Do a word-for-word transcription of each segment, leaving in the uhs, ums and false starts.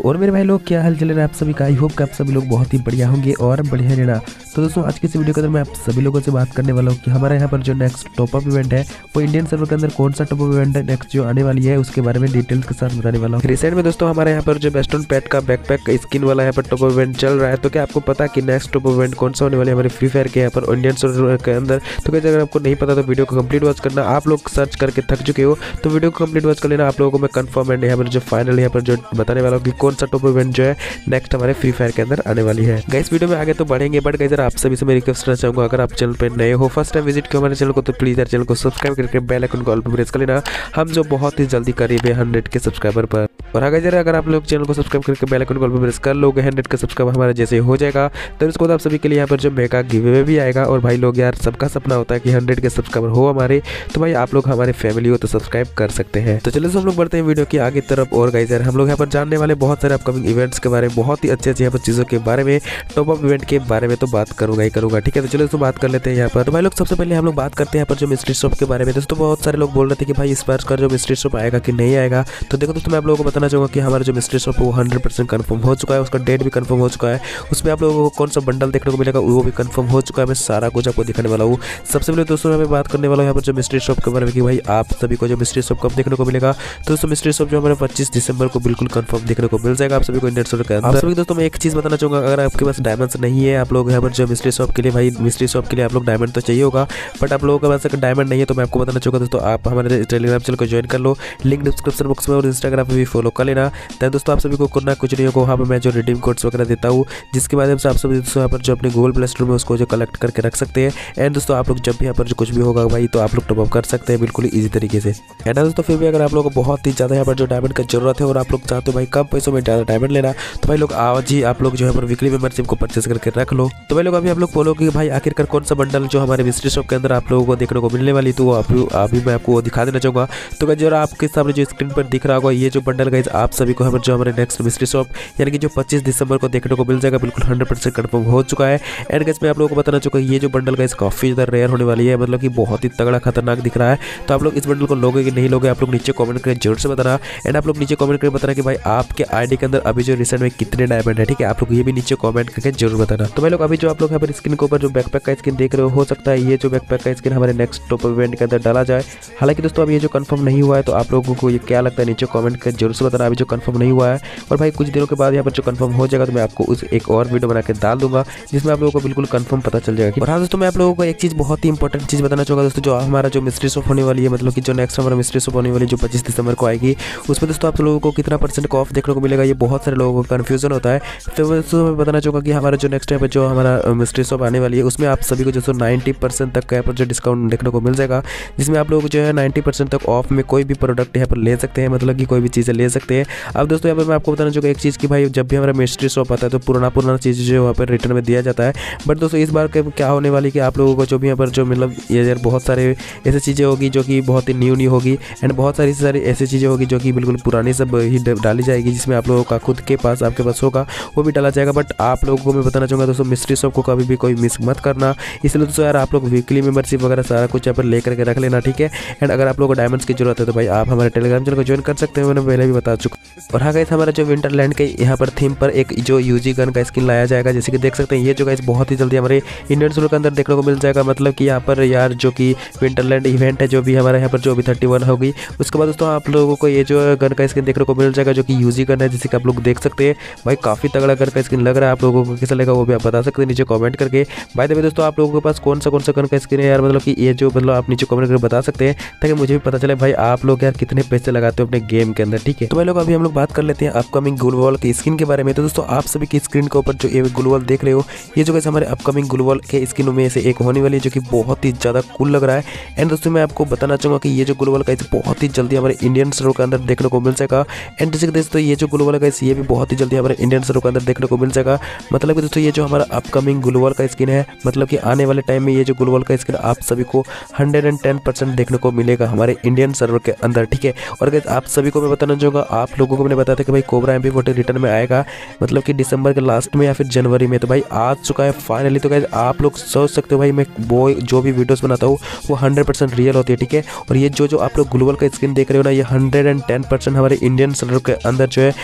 तो और मेरे भाई लोग क्या हाल चल रहा है आप सभी का। आई होप कि आप सभी लोग बहुत ही बढ़िया होंगे और बढ़िया रहना। तो दोस्तों आज की इस वीडियो के अंदर मैं आप सभी लोगों से बात करने वाला हूँ कि हमारे यहाँ पर जो नेक्स्ट टॉपअप इवेंट है वो इंडियन सर्वर के अंदर कौन सा टॉपअप इवेंट है नेक्स्ट जो आने वाली है उसके बारे में डिटेल्स के साथ बताने वाला हूँ। रिसेंट में दोस्तों हमारे यहाँ पर जो बेस्टन पेट का बैकपैक स्किन वाला यहाँ पर टॉपअप इवेंट चल रहा है। तो क्या आपको पता कि नेक्स्ट टॉपअप इवेंट कौन सा होने वाली है हमारे फ्री फायर के यहाँ पर इंडियन सर्वर के अंदर। तो क्या अगर आपको नहीं पता तो वीडियो को कंप्लीट वॉच करना। आप लोग सर्च करके थक चुके हो तो वीडियो को कंप्लीट वॉच कर लेना। आप लोगों को मैं कंफर्म एंड यहाँ पर जो फाइनल यहाँ पर जो बताने वाला हूँ कि कौन सा टॉपअप इवेंट जो है नेक्स्ट हमारे फ्री फायर के अंदर आने वाली है। गाइस वीडियो में आगे तो बढ़ेंगे बट गाइस आप सभी से मैं रिक्वेस्ट करना चाहूंगा अगर आप चैनल पे नए हो फर्स्ट टाइम विजिट किया हमारे चैनल को तो प्लीज यार चैनल को सब्सक्राइब करके बेल आइकन को ऑल पे प्रेस कर लेना। हम जो बहुत ही जल्दी करीब है हंड्रेड के सब्सक्राइबर पर। और अगर जरा अगर आप लोग चैनल को सब्सक्राइब करके बेल आइकन को ऑल पे प्रेस कर लोगे हंड्रेड के सब्सक्राइबर हमारा जैसे हो जाएगा तो उसको आप सभी के लिए यहाँ पर जो मेगा गिव भी आएगा। और भाई लोग यार सबका सपना होता है कि हंड्रेड के सब्सक्राइबर हो हमारे, तो भाई आप लोग हमारे फैमिली हो तो सब्सक्राइब कर सकते हैं। तो चलिए हम लोग बढ़ते हैं वीडियो की आगे तरफ। और गाइस यार हम लोग यहाँ पर जानने वाले बहुत सारे अपकमिंग इवेंट्स के बारे में, बहुत ही अच्छे अच्छे यहाँ पर चीज़ों के बारे में, टॉप अप इवेंट के बारे में तो बात करूंगा ही करूंगा। ठीक है तो चलो तो बात कर लेते हैं यहाँ पर। तो भाई लोग सबसे पहले हम लोग बात करते हैं यहाँ पर जो मिस्ट्री शॉप के बारे में। दोस्तों बहुत सारे लोग बोल रहे थे कि भाई इस बार का जो मिस्ट्री शॉप आएगा कि नहीं आएगा। तो देखो दोस्तों मैं आप लोगों को बताना चाहूँगा कि हमारा जो मिस्ट्री शॉप वो हंड्रेड परसेंट कन्फर्म हो चुका है, उसका डेट भी कन्फर्म हो चुका है, उसमें आप लोगों को कौन सा बंडल देखने को मिलेगा वो भी कन्फर्म हो चुका है। मैं सारा कुछ आपको दिखाने वाला हूँ। सबसे पहले दोस्तों मैं बात करने वाला हूँ यहाँ पर जो मिस्ट्री शॉप के बारे में कि भाई आप सभी को जो मिस्ट्री शॉप कब देखने को मिलेगा। तो दोस्तों मिस्ट्री शॉप जो हमारे पच्चीस दिसंबर को बिल्कुल कंफर्म देखने को मिल जाएगा आप सभी को इंडियन सर्वर के अंदर। आप सभी दोस्तों मैं एक चीज़ बताना चाहूँगा अगर आपके पास डायमंड्स नहीं है आप लोग यहाँ पर जो मिस्ट्री शॉप के लिए, भाई मिस्ट्री शॉप के लिए आप लोग डायमंड तो चाहिए होगा बट आप लोगों के पास अगर डायमंड नहीं है तो मैं आपको बताना चाहूँगा दोस्तों आप हमारे टेलीग्राम चैनल को ज्वाइन कर लो, लिंक डिस्क्रिप्शन बॉक्स में और इंस्टाग्राम पे भी फॉलो कर लेना। देन दोस्तों आप सभी को करना कुछ नहीं होगा, वहाँ पर मैं जो रिडीम कोड्स वगैरह देता हूँ जिसके माध्यम से आप सभी दोस्तों यहाँ पर जो अपने गूगल प्ले स्टोर में उसको जो कलेक्ट करके रख सकते हैं। एंड दोस्तों आप लोग जब भी यहाँ पर जो कुछ भी होगा भाई तो आप लोग टॉप अप कर सकते हैं बिल्कुल ईजी तरीके से। एंड दोस्तों फिर भी अगर आप लोगों को बहुत ही ज़्यादा यहाँ पर जो डायमंड का जरूरत है और आप लोग चाहते हो भाई कम पैसों में ज़्यादा डायमंड लेना तो भाई लोग आज ही आप लोग जो है वीकली मेंबरशिप को परचेस करके रख लो। तो भाई लोग अभी आप लोग बोलो कि भाई आखिरकार कौन सा बंडल जो हमारे मिस्ट्री शॉप के अंदर आप लोगों को देखने को मिलने वाली तो वो अभी मैं आपको दिखा देना चाहूँगा। तो जो आपके सामने जो स्क्रीन पर दिख रहा होगा ये जो बंडल गाइज आप सभी को जो हमारे नेक्स्ट मिस्ट्री शॉप यानी कि जो पच्चीस दिसंबर को देखने को मिल जाएगा बिल्कुल हंड्रेड परसेंट कन्फर्म हो चुका है। एंड गाइज मैं आप लोगों को बताना चाहूँगा ये जो बंडल गाइज काफ़ी ज़्यादा रेयर होने वाली है, मतलब कि बहुत ही तगड़ा खतरनाक दिख रहा है। तो आप लोग इस बंडल को लोगे कि नहीं लोगे आप लोग नीचे कमेंट करके जरूर से बताना। एंड आप लोग नीचे कमेंट करके बताना कि भाई आपके आईडी के अंदर अभी जो रिसेंट में कितने डायमंड है। ठीक है आप लोग ये भी नीचे कमेंट करके जरूर बताना। तो भाई लोग अभी जो आप लोग यहाँ पर स्क्रीन के ऊपर जो बैकपैक का स्किन देख रहे हो हो सकता है ये जो बैकपैक का स्किन हमारे नेक्स्ट टॉप इवेंट के अंदर डाला जाए। हालांकि दोस्तों अभी ये जो कंफर्म नहीं हुआ है तो आप लोगों को ये क्या लगता है नीचे कमेंट करके जरूर से बताना अभी जो कंफर्म नहीं हुआ है। और भाई कुछ दिनों के बाद यहाँ पर जो कंफर्म हो जाएगा तो मैं आपको उस एक और वीडियो बना के डाल दूंगा जिसमें आप लोगों को बिल्कुल कंफर्म पता चल जाएगा। और हाँ दोस्तों मैं आप लोगों को एक चीज़ बहुत ही इंपॉर्टेंट चीज़ बताना चाहूँगा दोस्तों जो हमारा जो मिस्ट्री शॉप होने वाली है, मतलब कि जो नेक्स्ट हमारा मिस्ट्री शॉप होने वाली जो पच्चीस दिसंबर को आएगी उसमें दोस्तों आप लोगों को कितना परसेंट का ऑफ देखने को मिलेगा ये बहुत सारे लोगों को कन्फ्यूजन होता है। तो दोस्तों मैं बताना चाहूँगा कि हमारा जो नेक्स्ट टाइम जो हमारा मिस्ट्री शॉप आने वाली है उसमें आप सभी को जो नाइन्टी परसेंट तक यहाँ पर जो डिस्काउंट देखने को मिल जाएगा जिसमें आप लोग जो है नाइन्टी परसेंट तक ऑफ में कोई भी प्रोडक्ट यहाँ पर ले सकते हैं, मतलब कि कोई भी चीज़ें ले सकते हैं। अब दोस्तों यहाँ पर मैं आपको बताना चाहूँगा एक चीज़ कि भाई जब भी हमारा मिस्ट्री शॉप आता है तो पुराना पुराना चीज़ जो वहाँ पर रिटर्न में दिया जाता है। बट दोस्तों इस बार क्या होने वाली कि आप लोगों को जो भी यहाँ पर जो मतलब ये यार बहुत सारे ऐसी चीज़ें होगी जो कि बहुत ही न्यू न्यू होगी एंड बहुत सारी सारी ऐसी चीज़ें होगी जो कि बिल्कुल पुरानी सब ही डाली जाएगी जिसमें आप लोगों का खुद के पास आपके पास होगा वो भी डाला जाएगा। बट आप लोगों को मैं बताना चाहूँगा दोस्तों मिस्ट्री शॉप को कभी भी कोई मिस मत करना, इसलिए दोस्तों यार आप लोग वीकली मेंबरशिप वगैरह सारा कुछ यहाँ पर ले करके रख लेना। ठीक है एंड अगर आप लोगों को डायमंड्स की जरूरत है तो भाई आप हमारे टेलीग्राम चैनल को ज्वाइन कर सकते हैं, मैंने पहले भी बता चुका। और हाँ गाइस हमारा जो विंटरलैंड के यहाँ पर थीम पर एक जो यूजी गन का स्किन लाया जाएगा जैसे कि देख सकते हैं ये जो गाइस बहुत ही जल्दी हमारे इंडियन सर्वर के अंदर देखने को मिल जाएगा। मतलब कि यहाँ पर यार जो कि विंटरलैंड इवेंट है जो भी हमारे यहाँ पर जो अभी थर्टी वन होगी उसके बाद दोस्तों आप लोगों को ये जो गन का स्किन देखने को मिल जाएगा जो कि यूजी गन है जैसे कि आप लोग देख सकते हैं। भाई काफ़ी तगड़ा गन का स्किन लग रहा है, आप लोगों को कैसा लगा वो भी आप बता सकते हैं नीचे कमेंट करके। बाय द वे दोस्तों आप लोगों के पास कौन सा कौन सा गन का स्किन है यार, मतलब कि ये जो मतलब आप नीचे कमेंट करके बता सकते हैं ताकि मुझे भी पता चले भाई आप लोग यार कितने पैसे लगाते हो अपने गेम के अंदर। ठीक है तो भाई लोग अभी हम लोग बात कर लेते हैं अपकमिंग ग्लूवॉल की स्किन के बारे में। तो दोस्तों आप सभी की स्क्रीन के ऊपर जो ये ग्लूवॉल देख रहे हो ये जो हमारे अपकमिंग ग्लूवॉल के स्किनों में से एक होने वाली है जो कि बहुत ही ज़्यादा कूल लग रहा है। एंड दोस्तों मैं आपको बताना चाहूँगा कि ये जो ग्लूवॉल का बहुत ही जल्दी हमारे इंडियन सर्वर के अंदर देखने को मिल जाएगा। एंड जैसे कि दोस्तों ये जो ग्लूवॉल का ये भी बहुत ही जल्दी हमारे इंडियन सर्वर के अंदर देखने को मिल जाएगा। मतलब कि दोस्तों ये जो हमारा अपकमिंग ग्लूवॉल का स्किन है, मतलब कि आने वाले टाइम में ये जो ग्लूवॉल का स्किन आप सभी को हंड्रेड एंड टेन परसेंट देखने को मिलेगा हमारे इंडियन सर्वर के अंदर। ठीक है और गाइस आप सभी को मैं बताना चाहूँगा, आप लोगों को मैंने बताया था कि भाई Cobra M P forty return में आएगा मतलब कि दिसंबर के लास्ट में या फिर जनवरी में, तो भाई आ चुका है फाइनली। तो गाइस आप लोग सोच सकते हो भाई मैं वो जो भी वीडियोस बनाता हूँ वो हंड्रेड परसेंट रियल होती है। ठीक है और ये जो जो आप लोग ग्लूवॉल का स्किन देख रहे हो ना ये हंड्रेड एंड टेन परसेंट हमारे इंडियन सर्वर के अंदर जो है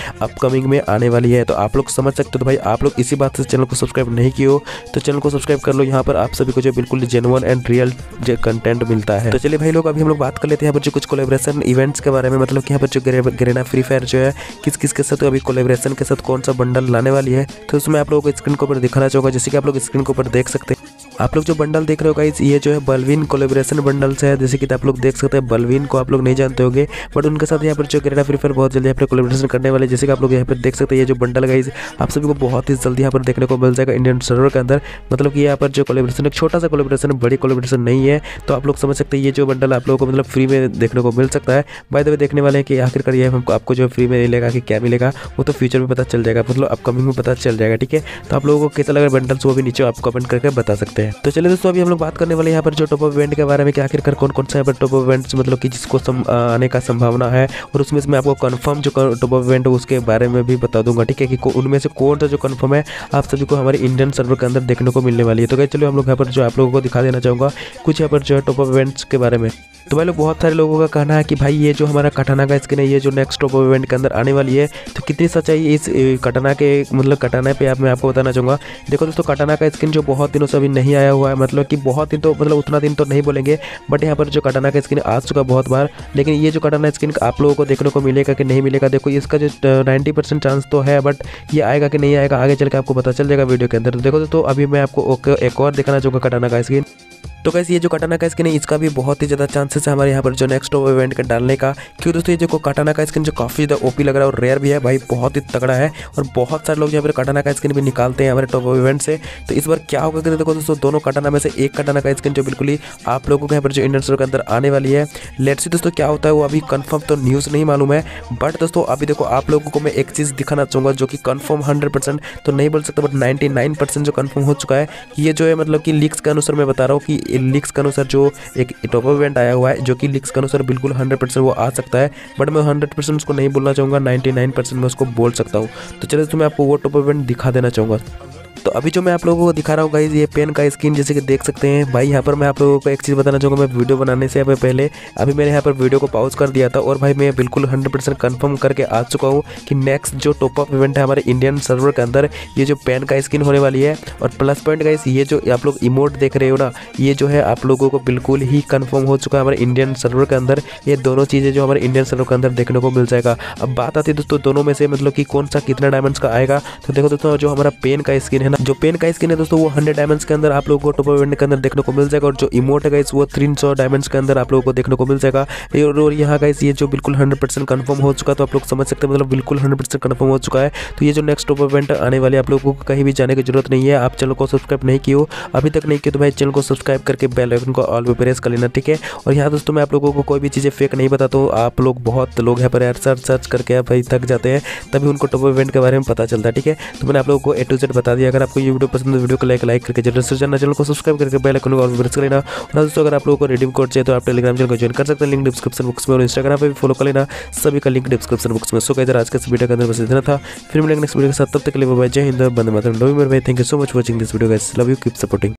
अपकमिंग में आने वाली है। तो आप लोग समझ सकते हो। तो भाई आप लोग इसी बात से चैनल को सब्सक्राइब नहीं किए हो तो चैनल को सब्सक्राइब कर लो। यहाँ पर आप सभी को जो बिल्कुल जेन्युइन एंड रियल जो कंटेंट मिलता है। तो चलिए भाई लोग अभी हम लोग बात कर लेते हैं यहाँ पर जो कुछ कोलैबोरेशन इवेंट्स के बारे में, मतलब कि यहाँ पर जो गरीना फ्री फायर जो है किस किस के साथ अभी कोलैबोरेशन के साथ कौन सा बंडल लाने वाली है। तो उसमें आप लोगों को स्क्रीन के ऊपर दिखाना चाहूँगा, जैसे कि आप लोग स्क्रीन के ऊपर देख सकते हैं। आप लोग जो बंडल देख रहे हो गाइस, ये जो है बलविन कोलैबोरेशन बंडल्स है। जैसे कि आप लोग देख सकते हैं, बलविन को आप लोग नहीं जानते होंगे, बट उनके साथ यहाँ पर जो गरीना फ्री फायर बहुत जल्दी यहाँ पर कोलैबोरेशन करने वाले। जैसे कि आप लोग यहाँ पर देख सकते हैं, ये जो बंडल गाइस आप सभी को बहुत ही जल्दी यहाँ पर देखने को मिल जाएगा इंडियन सर्वर के अंदर। मतलब कि यहाँ पर जो कोलैबोरेशन एक छोटा सा कोलैबोरेशन, बड़ी कोलैबोरेशन नहीं है। तो आप लोग समझ सकते हैं ये जो बंडल आप लोगों को मतलब फ्री में देखने को मिल सकता है। बाय द वे देखने वाले हैं कि आखिरकार ये हमको आपको जो फ्री में मिलेगा कि क्या मिलेगा, वो तो फ्यूचर में पता चल जाएगा, मतलब अपकमिंग में पता चल जाएगा। ठीक है, तो आप लोगों को कैसा लगा बंडल्स वो भी नीचे आप कमेंट करके बता सकते हैं। तो चलिए दोस्तों, अभी हम लोग बात करने वाले यहाँ पर जो टॉप अप इवेंट के बारे में कि आखिरकार कौन कौन सा यहाँ पर टॉप अप इवेंट्स मतलब कि जिसको सम, आने का संभावना है, और उसमें से मैं आपको कंफर्म जो टॉप अप इवेंट है उसके बारे में भी बता दूंगा। ठीक है, कि उनमें से कौन सा जो कंफर्म है आप सभी को हमारे इंडियन सर्वर के अंदर देखने को मिलने वाली है। तो गाइस चलो हम लोग यहाँ पर जो आप लोगों को दिखा देना चाहूँगा कुछ यहाँ पर जो है टॉप अप इवेंट्स के बारे में। तो भाई लोग बहुत सारे लोगों का कहना है कि भाई ये जो हमारा कटाना का स्किन है, ये जो नेक्स्ट टॉप अप इवेंट के अंदर आने वाली है, तो कितनी सच्चाई इस कटाना के मतलब कटाना पे आप मैं आपको बताना चाहूँगा। देखो दोस्तों, कटाना का स्किन जो बहुत दिनों से अभी नहीं आया हुआ है, मतलब कि बहुत दिन तो मतलब उतना दिन तो नहीं बोलेंगे, बट यहाँ पर जो कटाना का स्किन आ चुका बहुत बार। लेकिन ये जो कटाना स्किन आप लोगों को देखने को मिलेगा कि नहीं मिलेगा, देखो इसका जो नाइन्टी परसेंट चांस तो है, बट ये आएगा कि नहीं आएगा आगे चल के आपको पता चल जाएगा वीडियो के अंदर। तो देखो दोस्तों, अभी मैं आपको एक और दिखाना चाहूँगा कटाना का स्किन। तो कैसे ये जो कटाना का स्किन है इसका भी बहुत ही ज़्यादा चांसेस है हमारे यहाँ पर जो नेक्स्ट इवेंट का डालने का। क्यों दोस्तों, ये जो कटाना का स्किन जो काफ़ी ज़्यादा ओपी लग रहा है और रेयर भी है भाई, बहुत ही तगड़ा है, और बहुत सारे लोग यहाँ पर कटाना का स्किन भी निकालते हैं हमारे टॉप इवेंट से। तो इस बार क्या होगा कि देखो दोस्तों, दोनों कटाना में से एक कटाना का स्किन जो बिल्कुल ही आप लोगों के यहाँ पर जो इंडियन सर्वर के अंदर आने वाली है। लेट्स सी दोस्तों क्या होता है, वो अभी कन्फर्म तो न्यूज़ नहीं मालूम है, बट दोस्तों अभी देखो आप लोगों को मैं एक चीज़ दिखाना चाहूँगा जो कि कन्फर्म हंड्रेड परसेंट तो नहीं बोल सकता, बट नाइन्टी नाइन परसेंट जो कन्फर्म हो चुका है कि ये जो है मतलब कि लीक्स के अनुसार मैं बता रहा हूँ कि लीक्स के अनुसार जो एक टॉप अप इवेंट आया हुआ है जो कि लीक्स के अनुसार बिल्कुल हंड्रेड परसेंट वो आ सकता है, बट मैं हंड्रेड परसेंट उसको नहीं बोलना चाहूँगा, नाइन्टी नाइन परसेंट मैं उसको बोल सकता हूँ। तो चलिए तो मैं आपको वो टॉप अप इवेंट दिखा देना चाहूँगा। तो अभी जो मैं आप लोगों को दिखा रहा हूँ गाइस, ये पेन का स्किन जैसे कि देख सकते हैं भाई। यहाँ पर मैं आप लोगों को एक चीज़ बताना चाहूँगा, मैं वीडियो बनाने से पहले अभी मैंने यहाँ पर वीडियो को पॉज कर दिया था, और भाई मैं बिल्कुल हंड्रेड परसेंट कन्फर्म करके आ चुका हूँ कि नेक्स्ट जो टॉप अप इवेंट है हमारे इंडियन सर्वर के अंदर, ये जो पेन का स्किन होने वाली है। और प्लस पॉइंट गाइस, ये जो आप लोग इमोट देख रहे हो ना, ये जो है आप लोगों को बिल्कुल ही कन्फर्म हो चुका है हमारे इंडियन सर्वर के अंदर। ये दोनों चीज़ें जो हमारे इंडियन सर्वर के अंदर देखने को मिल जाएगा। अब बात आती है दोस्तों दोनों में से मतलब कि कौन सा कितना डायमंड्स का आएगा। तो देखो दोस्तों, जो हमारा पेन का स्किन है ना, जो पेन का स्किन है दोस्तों, वो हंड्रेड डायमंड्स के अंदर आप लोगों को टॉप अप इवेंट के अंदर देखने को मिल जाएगा। और जो इमोट है गाइस, वो तीन सौ डायमंड्स के अंदर आप लोगों को देखने को मिल जाएगा। और यहाँ गाइस ये जो बिल्कुल हंड्रेड परसेंट कन्फर्म हो चुका है, तो आप लोग समझ सकते हैं मतलब बिल्कुल हंड्रेड परसेंट कन्फर्म हो चुका है। तो ये जो नेक्स्ट टॉप अप इवेंट आने वाले आप लोगों को कहीं भी जाने की जरूरत नहीं है। आप चैनल को सब्सक्राइब नहीं किए हो अभी तक नहीं किए तो भाई चैनल को सब्सक्राइब करके बेल आइकन को ऑल पे प्रेस कर लेना, ठीक है। और यहाँ दोस्तों मैं आप लोगों को कोई भी चीज़ें फेक नहीं बताता हूँ। आप लोग बहुत लोग यहाँ पर यार सर्च सर्च करके भाई थक जाते हैं, तभी उनको टॉप अप इवेंट के बारे में पता चलता है, ठीक है। तो मैंने आप लोगों को ए टू जेड बता दिया। अगर आपको ये वीडियो पसंद है, वीडियो को लाइक लाइक करके जरूर से जानना, चैनल को सब्सक्राइब करके बेल आइकन को ऑल पे प्रेस कर लेना। और दोस्तों अगर आप लोगों को रिडीम कोड चाहिए तो आप टेलीग्राम चैनल को ज्वाइन कर सकते हैं, लिंक डिस्क्रिप्शन बॉक्स में, और इंस्टाग्राम पे भी फॉलो कर लेना, सभी का लिंक डिस्क्रिप्शन बॉक्स में। सो गाइस आज के इस वीडियो के अंदर बस इतना था, फिर मिलेंगे नेक्स्ट वीडियो के साथ, तब तक के लिए बाय बाय, जय हिंद, वंदे मातरम, लव यू मेरे भाई, thank you so much for watching this video guys, love you, keep supporting.